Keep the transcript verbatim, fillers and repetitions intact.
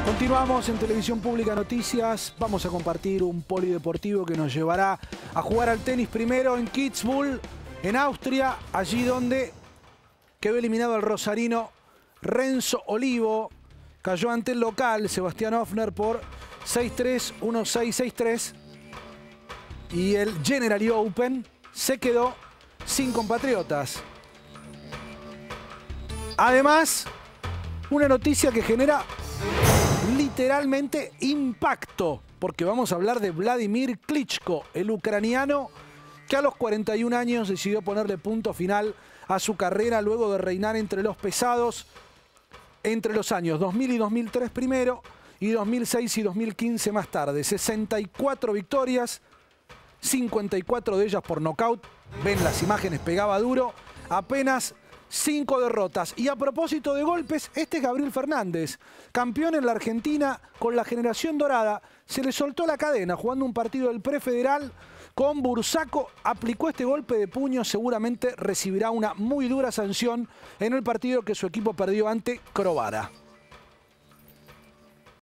Continuamos en Televisión Pública Noticias. Vamos a compartir un polideportivo que nos llevará a jugar al tenis primero en Kitzbühel, en Austria, allí donde quedó eliminado el rosarino Renzo Olivo. Cayó ante el local Sebastián Ofner por seis tres, uno seis, seis tres. Y el Generali Open se quedó sin compatriotas. Además, una noticia que genera literalmente impacto, porque vamos a hablar de Vladimir Klitschko, el ucraniano que a los cuarenta y un años decidió ponerle punto final a su carrera luego de reinar entre los pesados entre los años dos mil y dos mil tres primero y dos mil seis y dos mil quince más tarde. sesenta y cuatro victorias, cincuenta y cuatro de ellas por nocaut. Ven las imágenes, pegaba duro. Apenas cinco derrotas. Y a propósito de golpes, este es Gabriel Fernández, campeón en la Argentina con la generación dorada. Se le soltó la cadena jugando un partido del prefederal con Bursaco. Aplicó este golpe de puño, seguramente recibirá una muy dura sanción en el partido que su equipo perdió ante Krovara.